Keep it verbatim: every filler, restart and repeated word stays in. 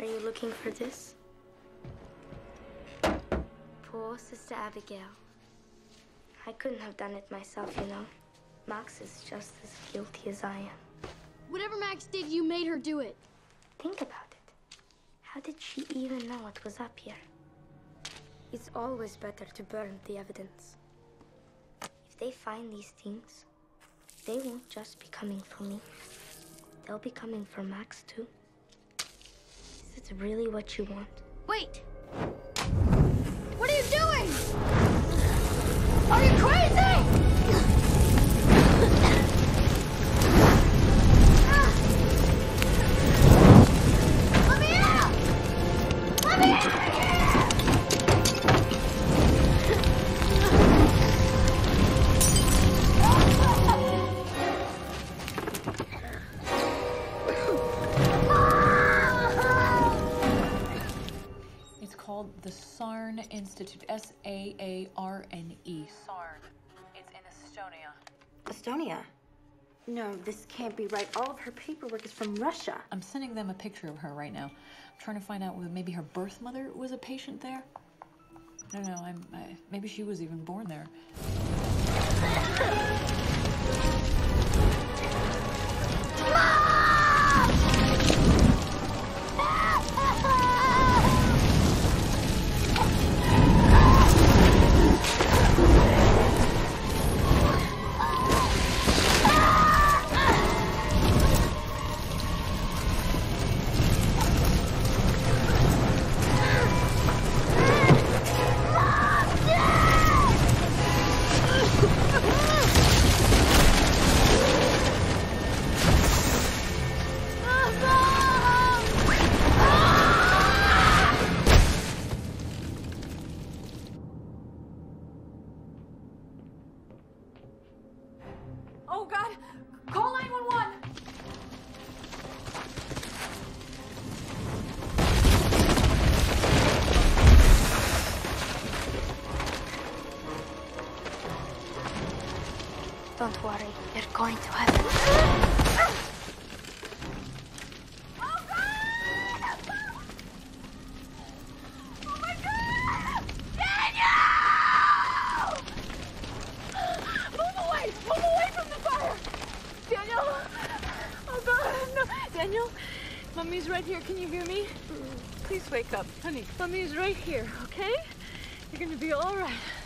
Are you looking for this? Poor Sister Abigail. I couldn't have done it myself, you know. Max is just as guilty as I am. Whatever Max did, you made her do it. Think about it. How did she even know what was up here? It's always better to burn the evidence. If they find these things, they won't just be coming for me. They'll be coming for Max, too. Is it really what you want? Wait! What are you doing? Are you crazy? Let me out! Let me out of here! The Saarne Institute, S A A R N E. Saarne. It's in Estonia. Estonia? No, this can't be right. All of her paperwork is from Russia. I'm sending them a picture of her right now. I'm trying to find out whether maybe her birth mother was a patient there. I don't know. I'm. I, maybe she was even born there. Oh, God! Call nine one one! Don't worry, you're going to heaven. Oh, God! Oh, my God! Daniel! Move away! Move away from the fire! Daniel! Oh, God, no. Daniel, Mommy's right here. Can you hear me? Please wake up, honey. Mommy's right here, okay? You're gonna be all right.